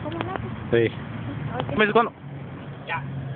¿Cómo no? Sí. Ok. ¿Me dices cuándo? Ya.